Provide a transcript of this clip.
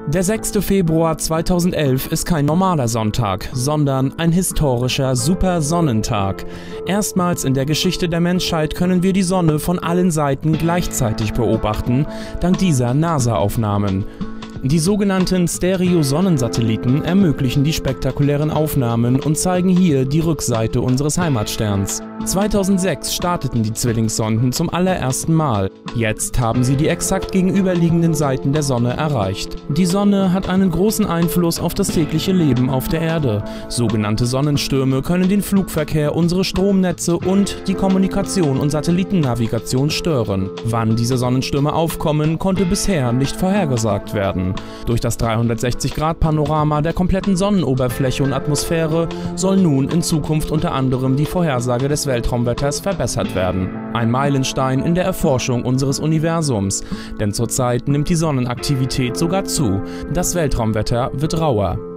Der 6. Februar 2011 ist kein normaler Sonntag, sondern ein historischer Supersonnentag. Erstmals in der Geschichte der Menschheit können wir die Sonne von allen Seiten gleichzeitig beobachten, dank dieser NASA-Aufnahmen. Die sogenannten Stereo-Sonnensatelliten ermöglichen die spektakulären Aufnahmen und zeigen hier die Rückseite unseres Heimatsterns. 2006 starteten die Zwillingssonden zum allerersten Mal. Jetzt haben sie die exakt gegenüberliegenden Seiten der Sonne erreicht. Die Sonne hat einen großen Einfluss auf das tägliche Leben auf der Erde. Sogenannte Sonnenstürme können den Flugverkehr, unsere Stromnetze und die Kommunikation und Satellitennavigation stören. Wann diese Sonnenstürme aufkommen, konnte bisher nicht vorhergesagt werden. Durch das 360-Grad-Panorama der kompletten Sonnenoberfläche und Atmosphäre soll nun in Zukunft unter anderem die Vorhersage des Weltraumwetters verbessert werden. Ein Meilenstein in der Erforschung unseres Universums, denn zurzeit nimmt die Sonnenaktivität sogar zu. Das Weltraumwetter wird rauer.